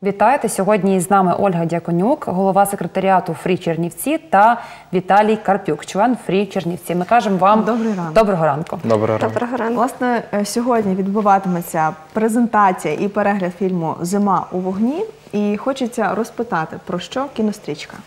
Вітайте! Сьогодні з нами Ольга Дяконюк, голова секретаріату «Фрі Чернівці» та Віталій Карпюк, член «Фрі Чернівці». Ми кажемо вам доброго ранку. Доброго ранку. Власне, сьогодні відбуватиметься презентація і перегляд фільму «Зима у вогні». І хочеться розпитати, про що кінострічка?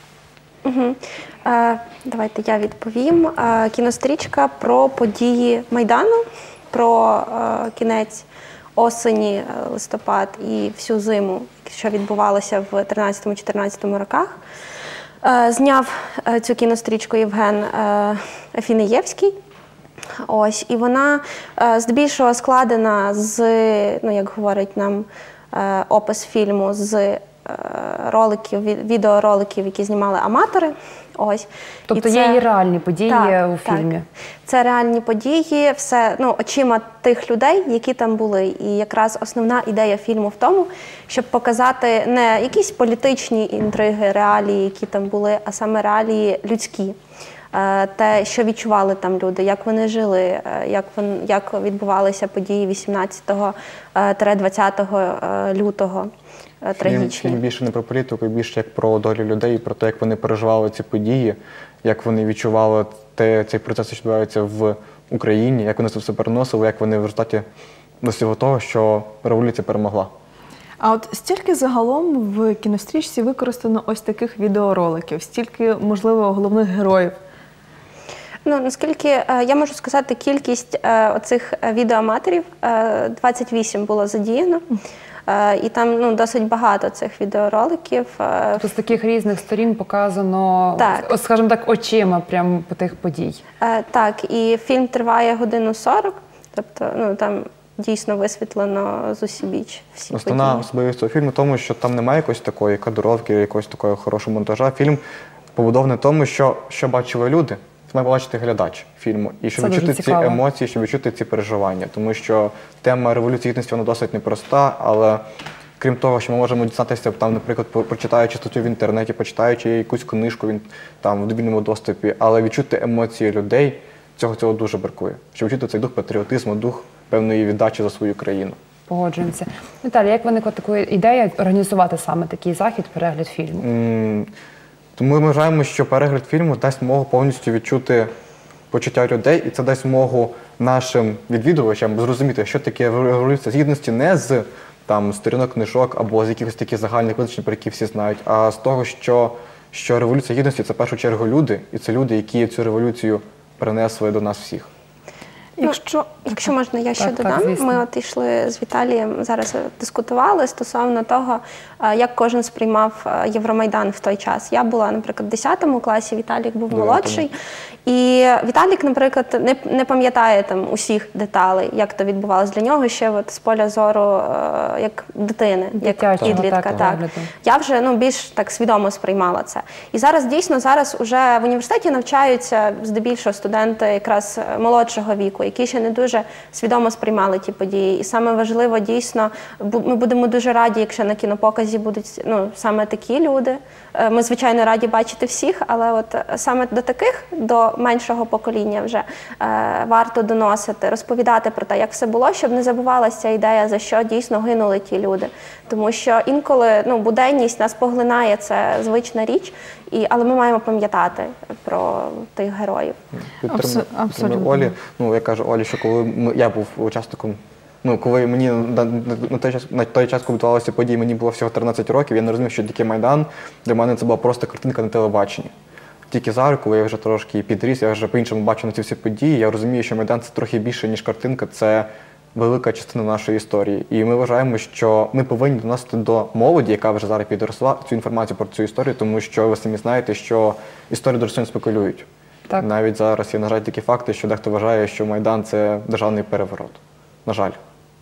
Давайте я відповім. Кінострічка про події Майдану, про кінець осені, листопад і всю зиму, що відбувалося в 13-14 роках. Зняв цю кінострічку Євген Афінеєвський. Ось, і вона здебільшого складена з, як говорить нам опис фільму, з відеороликів, які знімали аматори. Ось. Тобто є і реальні події у фільмі? Так. Це реальні події, все очима тих людей, які там були. І якраз основна ідея фільму в тому, щоб показати не якісь політичні інтриги, реалії, які там були, а саме реалії людські. Те, що відчували там люди, як вони жили, як відбувалися події 18-20 лютого. Фільм більше не про політику, більше як про долю людей, про те, як вони переживали ці події, як вони відчували цей процес, що відбувається в Україні, як вони це все переносили, як вони в результаті досягли того, що революція перемогла. А от стільки загалом в кінострічці використано ось таких відеороликів, стільки, можливо, головних героїв? Наскільки я можу сказати, кількість оцих відеоаматорів 28 було задіяно. І там досить багато цих відеороликів. Тобто з таких різних сторін показано, скажімо так, очима прямо по тих подій. Так, і фільм триває 1:40, тобто там дійсно висвітлено з усібіч всі події. Основна особливість цього фільму в тому, що там немає якоїсь такої кадровки, якогось такого хорошого монтажа. Фільм побудований в тому, що бачили люди. Це має побачити глядач фільму. І щоб відчути ці емоції, щоб відчути ці переживання. Тому що тема Революції Гідності, вона досить непроста, але крім того, що ми можемо дізнатися, там, наприклад, прочитаючи статтю в інтернеті, почитаючи якусь книжку там, в вільному доступі, але відчути емоції людей, цього дуже бракує. Щоб відчути цей дух патріотизму, дух певної віддачі за свою країну. Погоджуємося. Віталій, як виникла така ідея організувати саме такий захід, перегляд фільму? Тому ми вважаємо, що перегляд фільму дасть змогу повністю відчути почуття людей, і це дасть змогу нашим відвідувачам зрозуміти, що таке Революція Гідності не з сторінок книжок або з якихось таких загальних визначень, про які всі знають, а з того, що Революція Гідності – це в першу чергу люди, і це люди, які цю революцію принесли до нас всіх. Якщо можна, я ще додам. Ми йшли з Віталієм, зараз дискутували стосовно того, як кожен сприймав Євромайдан в той час. Я була, наприклад, в 10 класі, Віталік був молодший. І Віталік, наприклад, не пам'ятає усіх деталей, як то відбувалося для нього ще з поля зору як дитини, як підлітка. Я вже більш так свідомо сприймала це. І зараз, дійсно, вже в університеті навчаються здебільшого студенти якраз молодшого віку, які ще не дуже свідомо сприймали ті події. І саме важливо, дійсно, ми будемо дуже раді, якщо на кінопоказі будуть саме такі люди. Ми, звичайно, раді бачити всіх, але от саме до таких, до меншого покоління вже варто доносити, розповідати про те, як все було, щоб не забувалася ця ідея, за що дійсно гинули ті люди. Тому що інколи буденність нас поглинає, це звична річ, але ми маємо пам'ятати про тих героїв. Абсолютно. Олі, я кажу Олі, що коли я був учасником, коли мені на той час, коли відбувалися події, мені було всього 13 років, я не розумів, що таке Майдан. Для мене це була просто картинка на телебаченні. Тільки зараз, коли я вже трошки підріс, я вже по-іншому бачу на ці всі події, я розумію, що Майдан – це трохи більше, ніж картинка, це велика частина нашої історії. І ми вважаємо, що ми повинні доносити до молоді, яка вже зараз підросла, цю інформацію про цю історію, тому що ви самі знаєте, що історію дуже сильно спекулюють. Навіть зараз є, на жаль, такі факти, що дехто вважає, що Майдан – це державний переворот. На жаль.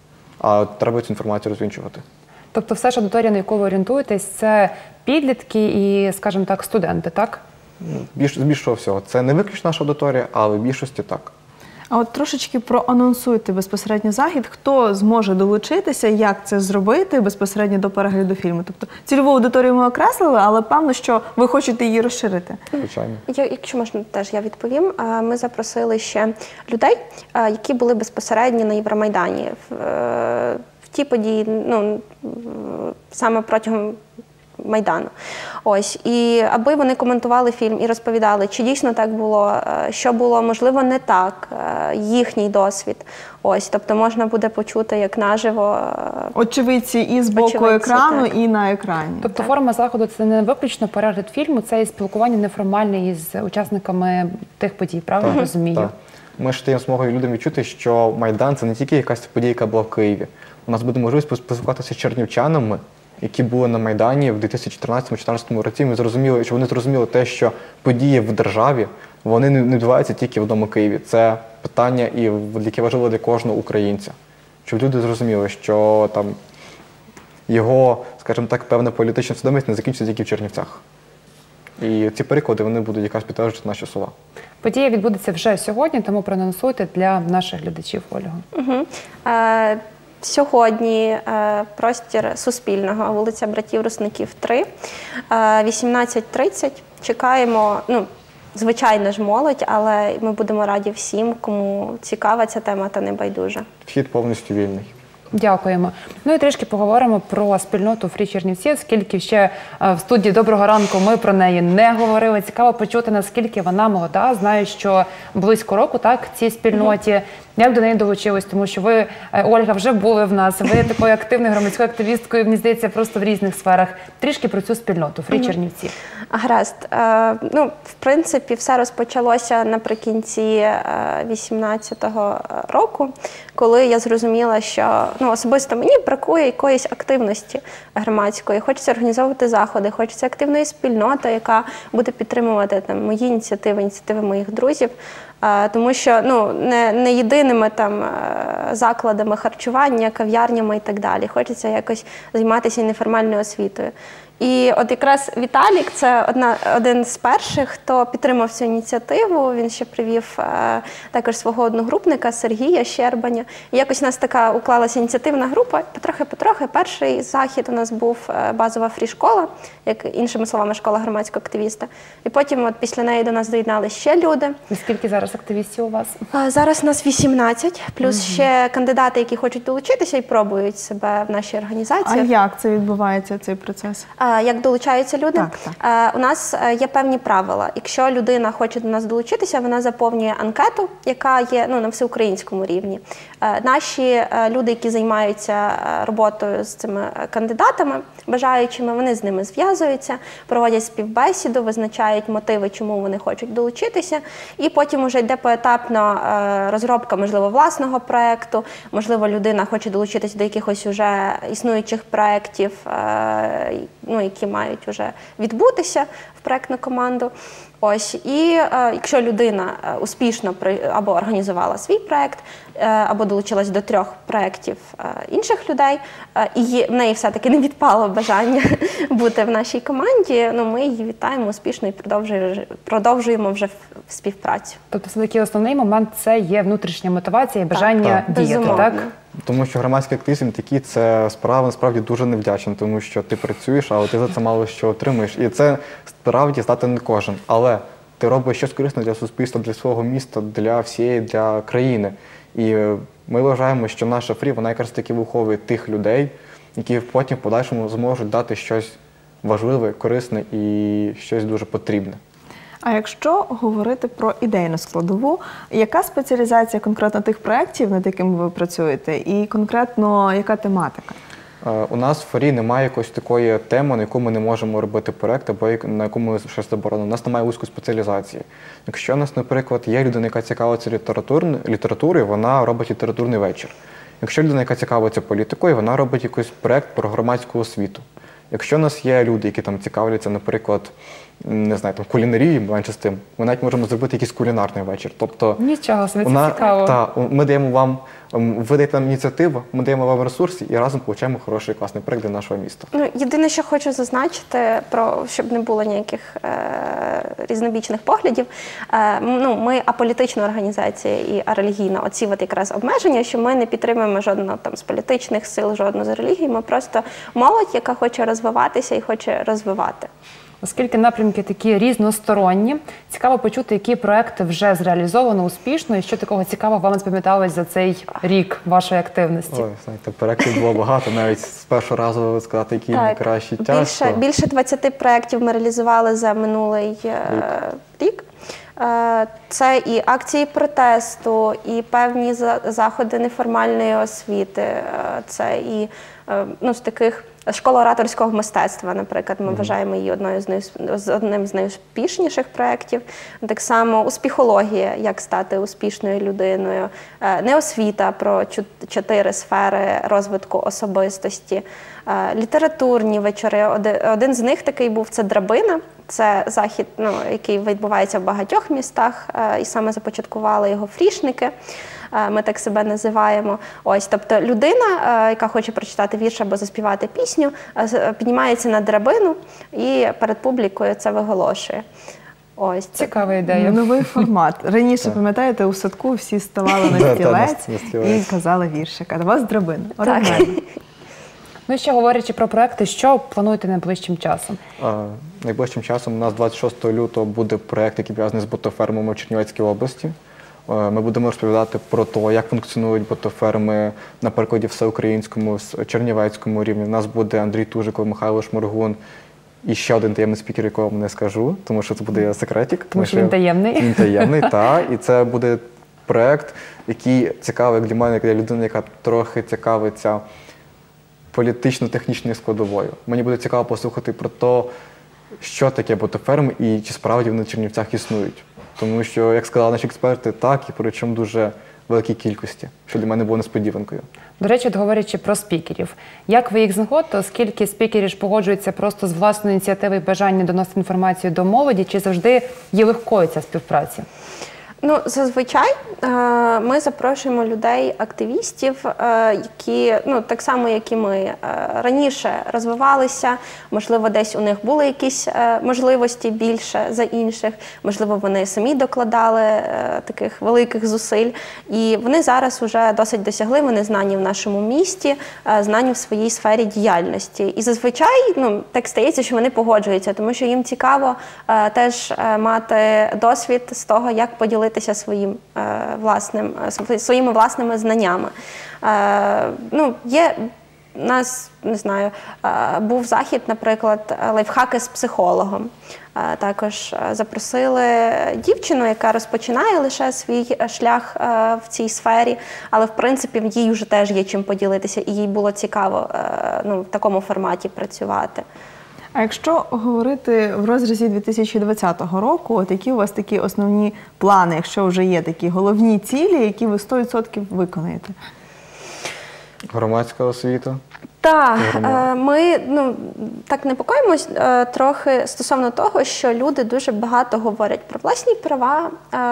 А треба цю інформацію розвінчувати. Тобто все ж аудиторія, на яку ви орієнтуєтесь, це підлітки і, скажімо так, студенти, так? З більшого всього. Це не виключно наша аудиторія, але в більшості так. А от трошечки проанонсуйте безпосередньо захід, хто зможе долучитися, як це зробити безпосередньо до перегляду фільму. Тобто цільову аудиторію ми окреслили, але певно, що ви хочете її розширити. Звичайно. Якщо можна, теж я відповім. Ми запросили ще людей, які були безпосередньо на Євромайдані в ті події, ну, саме протягом Майдану. Ось. І аби вони коментували фільм і розповідали, чи дійсно так було, що було, можливо, не так, їхній досвід. Ось. Тобто можна буде почути, як наживо. Очевидці і з боку екрану, так, і на екрані. Тобто форма заходу – це не виключно перегляд фільму, це і спілкування неформальне із учасниками тих подій, правильно я розумію? Так. Ми ж даємо змогу людям відчути, що Майдан – це не тільки якась подія, яка була в Києві. У нас буде можливість поспілкуватися з чернівчанами, які були на Майдані в 2014-2014 році. Ми зрозуміли, що вони зрозуміли те, що події в державі, вони не відбуваються тільки в одному Києві. Це питання, яке важливо для кожного українця. Щоб люди зрозуміли, що там його, скажімо так, певна політична свідомість не закінчиться тільки в Чернівцях. І ці переклади, вони будуть якраз підтверджувати наші слова. Подія відбудеться вже сьогодні, тому проанонсуйте для наших глядачів, Ольго. Сьогодні простір Суспільного, вулиця Братів Русників, 3, 18:30. Чекаємо, ну, звичайно ж, молодь, але ми будемо раді всім, кому цікава ця тема та не байдужа. Вхід повністю вільний. Дякуємо. Ну і трішки поговоримо про спільноту Фрі Чернівці, оскільки ще в студії «Доброго ранку» ми про неї не говорили. Цікаво почути, наскільки вона молода. Знаю, що близько року, так, цій спільноті. Як до неї долучились? Тому що ви, Ольга, вже були в нас. Ви такою активною громадською активісткою, мені здається, просто в різних сферах. Трішки про цю спільноту Фрі Чернівці. Гаразд. Ну, в принципі, все розпочалося наприкінці 18-го року, коли я зрозуміла, що, ну, особисто мені бракує якоїсь активності громадської. Хочеться організовувати заходи, хочеться активної спільноти, яка буде підтримувати там мої ініціативи моїх друзів. Тому що, ну, не єдиними там закладами харчування, кав'ярнями і так далі. Хочеться якось займатися і неформальною освітою. І от якраз Віталік – це один з перших, хто підтримав цю ініціативу. Він ще привів також свого одногрупника Сергія Щербаня. І якось у нас така уклалася ініціативна група. Потрохи. Перший захід у нас був базова фрі-школа, як іншими словами, школа громадського активіста. І потім от після неї до нас доєднали ще люди. І скільки зараз активістів у вас? Зараз нас 18, плюс ще кандидати, які хочуть долучитися і пробують себе в нашій організації. А як це відбувається, цей процес? Як долучаються люди? Так. У нас є певні правила. Якщо людина хоче до нас долучитися, вона заповнює анкету, яка є, ну, на всеукраїнському рівні. Наші люди, які займаються роботою з цими кандидатами, бажаючими, вони з ними зв'язуються, проводять співбесіду, визначають мотиви, чому вони хочуть долучитися. І потім вже йде поетапно розробка, можливо, власного проєкту, можливо, людина хоче долучитися до якихось уже існуючих проєктів, ну, які мають вже відбутися в проєктну команду. Ось. І якщо людина успішно або організувала свій проєкт, або долучилась до 3 проєктів інших людей, і в неї все-таки не відпало бажання бути в нашій команді, ну, ми її вітаємо успішно і продовжуємо вже співпрацю. Тобто все-таки основний момент – це є внутрішня мотивація і бажання діяти, так? Тому що громадський активізм такий – це справа насправді дуже невдячна, тому що ти працюєш, але ти за це мало що отримуєш. І це справді здатен не кожен. Але ти робиш щось корисне для суспільства, для свого міста, для країни. І ми вважаємо, що наша Фрі, вона якраз таки виховує тих людей, які потім в подальшому зможуть дати щось важливе, корисне і щось дуже потрібне. А якщо говорити про ідейну складову, яка спеціалізація конкретно тих проєктів, над якими ви працюєте, і конкретно яка тематика? У нас в Фрі немає якоїсь такої теми, на яку ми не можемо робити проєкт, або на яку ми щось заборонено. У нас немає вузької спеціалізації. Якщо у нас, наприклад, є людина, яка цікавиться літературою, вона робить літературний вечір. Якщо людина, яка цікавиться політикою, вона робить якийсь проєкт про громадську освіту. Якщо у нас є люди, які там цікавляться, наприклад, не знаю, там кулінарії, менше з тим, ми навіть можемо зробити якийсь кулінарний вечір. Тобто, нічого собі, це цікаво. Ми даємо вам, ви даєте нам ініціативу, ми даємо вам ресурси і разом отримуємо хороший, класний проєкт для нашого міста. Ну, єдине, що хочу зазначити, щоб не було ніяких різнобічних поглядів, ну, ми аполітична організація і арелігійна. Оці от якраз обмеження, що ми не підтримуємо жодного там з політичних сил, жодну з релігій, ми просто молодь, яка хоче розвиватися і хоче розвивати. Оскільки напрямки такі різносторонні, цікаво почути, які проекти вже зреалізовано успішно і що такого цікавого вам запам'яталось за цей рік вашої активності. Ой, знаєте, проєктів було багато, навіть з першого разу сказати, який найкращий час. Більше 20 проєктів ми реалізували за минулий рік. Це і акції протесту, і певні заходи неформальної освіти, це і з таких школа ораторського мистецтва, наприклад, ми вважаємо її одним з найуспішніших проєктів. Так само успіхологія, як стати успішною людиною, неосвіта про 4 сфери розвитку особистості, літературні вечори. Один з них такий був – це «Драбина». Це захід, який відбувається в багатьох містах, і саме започаткували його фрішники. Ми так себе називаємо. Тобто людина, яка хоче прочитати вірш або заспівати пісню, піднімається на драбину і перед публікою це виголошує. Цікава ідея. Новий формат. Раніше, пам'ятаєте, у садку всі ставали на стілець і казали віршик, а у вас драбина. Оригінально. Ну і ще говорячи про проекти, що плануєте найближчим часом? Найближчим часом у нас 26 лютого буде проєкт, який пов'язаний з ботофермами в Чернівецькій області. Ми будемо розповідати про те, як функціонують ботоферми на прикладі всеукраїнському, чернівецькому рівні. У нас буде Андрій Тужиков, Михайло Шморгун і ще один таємний спікер, якого не скажу, тому що це буде секретик. Тому що він таємний. Він таємний, так. І це буде проєкт, який цікавий як для мене, як для людини, яка трохи цікавиться політично-технічною складовою. Мені буде цікаво послухати про те, що таке ботоферми і чи справді вони в Чернівцях існують. Тому що, як сказали наші експерти, так, і причому дуже великій кількості, що для мене було несподіванкою. До речі, говорячи про спікерів, як ви їх знаходите, оскільки спікери ж погоджуються просто з власної ініціативи і бажання доносити інформацію до молоді, чи завжди є легкою ця співпраця? Зазвичай ми запрошуємо людей, активістів, які, так само, як і ми, раніше розвивалися, можливо, десь у них були якісь можливості більше за інших, можливо, вони самі докладали таких великих зусиль, і вони зараз вже досить досягли, вони знані в нашому місті, знані в своїй сфері діяльності. І зазвичай, так стається, що вони погоджуються, тому що їм цікаво теж мати досвід з того, як поділитися своїми власними знаннями. Є у нас, не знаю, був захід, наприклад, лайфхаки з психологом. Також запросили дівчину, яка розпочинає лише свій шлях в цій сфері, але, в принципі, їй вже теж є чим поділитися, і їй було цікаво в такому форматі працювати. А якщо говорити в розрізі 2020 року, які у вас такі основні плани, якщо вже є такі головні цілі, які ви 100% виконаєте? Громадська освіта. Так, ми так непокоїмось трохи стосовно того, що люди дуже багато говорять про власні права,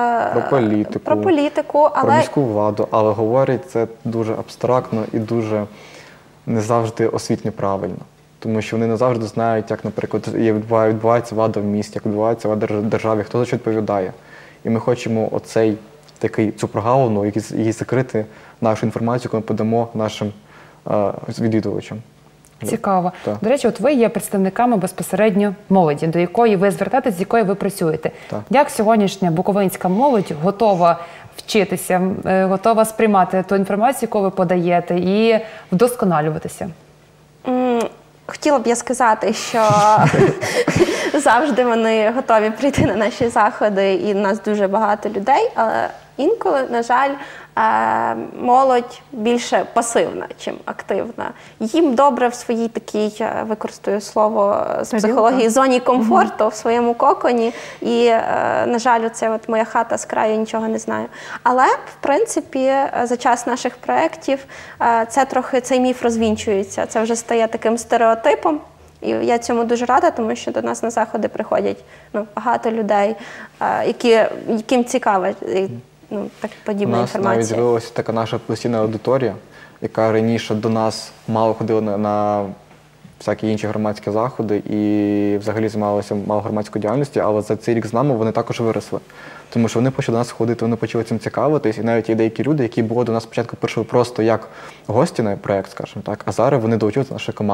про політику, про міську владу, але говорять це дуже абстрактно і дуже не завжди освітньо правильно. Тому що вони не завжди знають, як, наприклад, відбувається влада в місті, як відбувається влада в державі, хто за що відповідає. І ми хочемо цю прогалину, її закрити, нашу інформацію, яку ми подамо нашим відвідувачам. Цікаво. Так. До речі, ви є представниками безпосередньо молоді, до якої ви звертаєтесь, з якою ви працюєте. Так. Як сьогоднішня буковинська молодь готова вчитися, готова сприймати ту інформацію, яку ви подаєте, і вдосконалюватися? Хотіла б я сказати, що завжди вони готові прийти на наші заходи, і в нас дуже багато людей, але інколи, на жаль, молодь більше пасивна, чим активна. Їм добре в своїй такій, використаю слово з психології, зоні комфорту, в своєму коконі. І, на жаль, оце моя хата з краю, нічого не знаю. Але, в принципі, за час наших проєктів цей міф розвінчується. Це вже стає таким стереотипом. І я цьому дуже рада, тому що до нас на заходи приходять багато людей, яким цікава подібна інформація. У нас навіть з'явилася така наша постійна аудиторія, яка раніше до нас мало ходила на всякі інші громадські заходи і взагалі займалися мало громадською діяльністю, але за цей рік з нами вони також виросли. Тому що вони почали до нас ходити, вони почали цим цікавитись, і навіть є деякі люди, які були до нас спочатку прийшли просто як гості на проєкт, скажімо так, а зараз вони долучилися до нашої команди.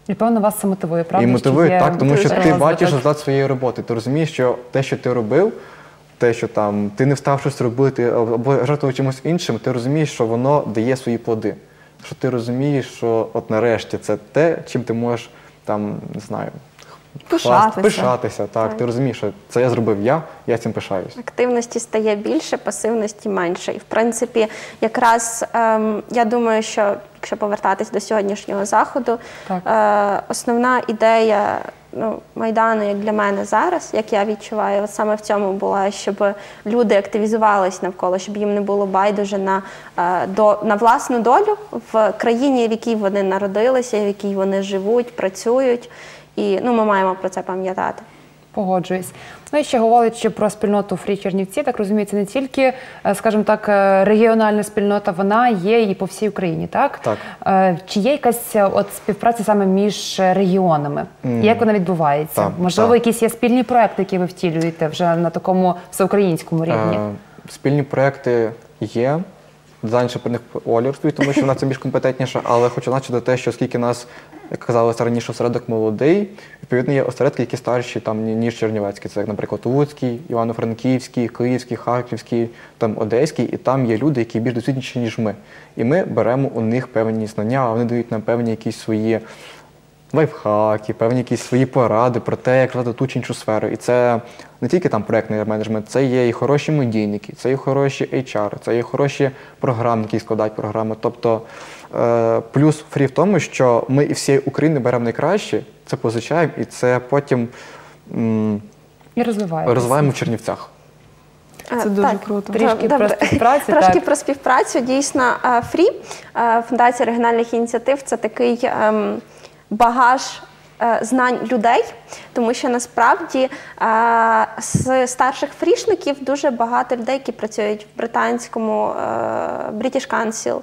І, певно, вас це мотивує, правда? І мотивує, так, тому що ти розвиток. бачиш результат своєї роботи. Ти розумієш, що те, що ти робив, те, що там ти не встав щось робити або жертвував чимось іншим, ти розумієш, що воно дає свої плоди. Що ти розумієш, що от нарешті це те, чим ти можеш там, не знаю, пишатися. Так. Ти розумієш, що це я зробив я цим пишаюсь. Активності стає більше, пасивності менше. І, в принципі, якраз я думаю, що якщо повертатись до сьогоднішнього заходу, основна ідея Майдану, як для мене зараз, як я відчуваю, от саме в цьому була, щоб люди активізувались навколо, щоб їм не було байдуже на власну долю в країні, в якій вони народилися, в якій вони живуть, працюють. І ми маємо про це пам'ятати. Погоджуюсь. Ну і ще говорячи про спільноту Фрі Чернівці, так розумію, це не тільки, скажімо так, регіональна спільнота, вона є і по всій Україні, так? Так. Чи є якась от співпраця саме між регіонами? Як вона відбувається? Так, Можливо, якісь є спільні проекти, які ви втілюєте вже на такому всеукраїнському рівні? Спільні проекти є. Дизайнерша про них Оля розповість, тому що вона це більш компетентніша, але хочу значити те, що оскільки нас, як казалося раніше, осередок молодий, відповідно є осередки, які старші, ніж Чернівецький. Це, як, наприклад, Луцький, Івано-Франківський, Київський, Харківський, Одеський, і там є люди, які більш досвідчені, ніж ми. І ми беремо у них певні знання, а вони дають нам певні якісь свої лайфхаки, певні якісь свої поради про те, як розвивати ту чи іншу сферу. І це не тільки там проєктний менеджмент, це є і хороші медійники, це і хороші HR, це і хороші програмники, які складають програми. Тобто плюс Фрі в тому, що ми і всієї України беремо найкраще, це позичаємо і це потім І розвиваємо в Чернівцях. Це дуже круто. Трішки про співпрацю. Трошки про співпрацю. Дійсно, Фрі, Фундація регіональних ініціатив, це такий багаж знань людей, тому що насправді з старших фрішників дуже багато людей, які працюють в британському British Council,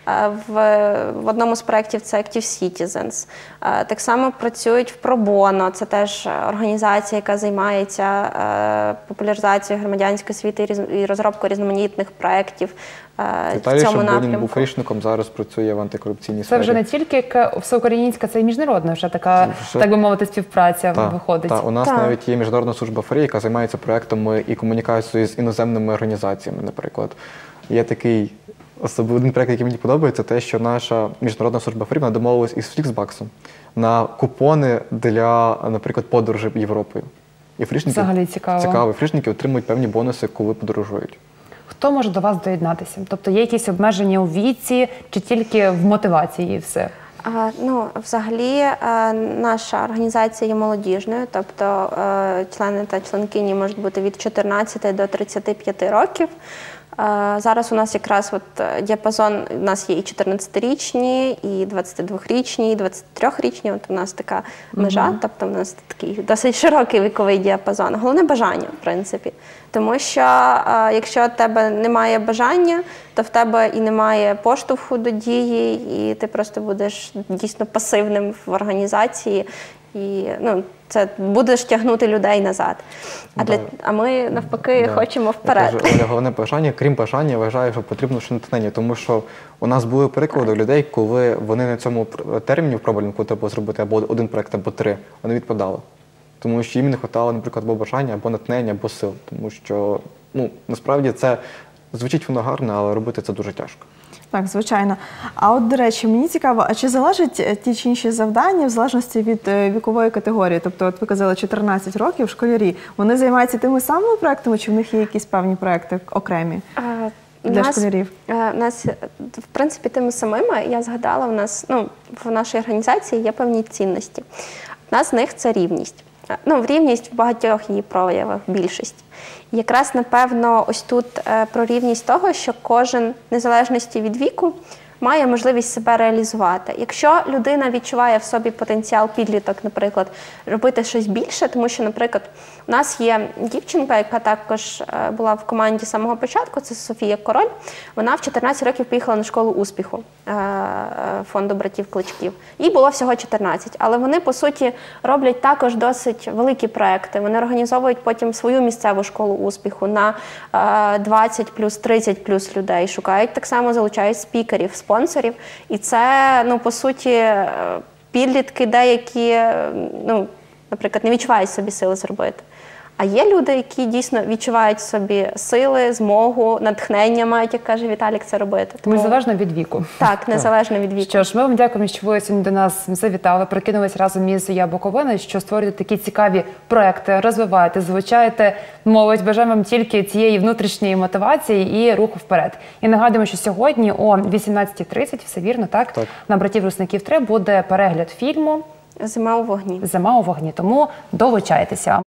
в одному з проєктів це Active Citizens. Так само працюють в Pro Bono, це теж організація, яка займається популяризацією громадянської освіти і розробкою різноманітних проєктів в цьому напрямку. Був фрішником, зараз працює в антикорупційній сфері. Це вже не тільки всеукраїнська, це і міжнародна вже така, так би мовити, співпраця виходить. Так, у нас навіть є Міжнародна служба Фрі, яка займається проєктами і комунікацією з іноземними організаціями, наприклад. Є такий один проєкт, який мені подобається, те, що наша Міжнародна служба Фрі домовилась із Flixbus на купони для, наприклад, подорожей Європою. І фрішники, взагалі цікаво. Фрішники отримують певні бонуси, коли подорожують. Хто може до вас доєднатися? Тобто є якісь обмеження у віці чи тільки в мотивації і все? Взагалі наша організація є молодіжною, тобто члени та членкині можуть бути від 14 до 35 років. Зараз у нас якраз діапазон, у нас є і 14-річні, і 22-річні, і 23-річні, от у нас така межа, тобто у нас такий досить широкий віковий діапазон. Головне бажання, в принципі. Тому що якщо в тебе немає бажання, то в тебе і немає поштовху до дії, і ти просто будеш дійсно пасивним в організації. І це будеш тягнути людей назад. А ми навпаки хочемо вперед. Оля, головне бажання, крім бажання, я вважаю, що потрібно ще натхнення, тому що у нас були приклади людей, коли вони на цьому терміні впробувальному, коли треба зробити або один проєкт, або 3, вони відпадали. Тому що їм не вистачало, наприклад, або бажання, або натхнення, або сил. Тому що, насправді, це звучить воно гарно, але робити це дуже тяжко. Так, звичайно. А от, до речі, мені цікаво, а чи залежать ті чи інші завдання в залежності від вікової категорії? Тобто, от ви казали, 14 років, школярі, вони займаються тими самими проектами, чи в них є якісь певні проекти окремі для школярів? У нас, в принципі, тими самими, я згадала, в нашій організації є певні цінності. Одна з них – це рівність. Рівність в багатьох її проявах, більшість. І якраз, напевно, ось тут про рівність того, що кожен, незалежності від віку, має можливість себе реалізувати. Якщо людина відчуває в собі потенціал, підліток, наприклад, робити щось більше, тому що, наприклад, у нас є дівчинка, яка також була в команді з самого початку, це Софія Король. Вона в 14 років поїхала на школу успіху фонду братів Кличків. Їй було всього 14, але вони, по суті, роблять також досить великі проекти. Вони організовують потім свою місцеву школу успіху на 20 плюс, 30 плюс людей. Шукають так само, залучають спікерів, спонсорів. І це, по суті, підлітки деякі, ну, наприклад, не відчувають собі сили зробити. А є люди, які дійсно відчувають собі сили, змогу, натхнення мають, як каже Віталік, це робити. Незалежно від віку. Так, незалежно від віку. Що ж, ми вам дякуємо, що ви сьогодні до нас завітали, прикинулись разом із «Я Буковина», що створюєте такі цікаві проекти, розвиваєте, звучаєте молодь. Бажаємо вам тільки цієї внутрішньої мотивації і руху вперед. І нагадуємо, що сьогодні о 18:30, все вірно, так? На «Братів Русників 3» буде перегляд фільму «Зима у вогні». «Зима у вогні», тому долучайтеся.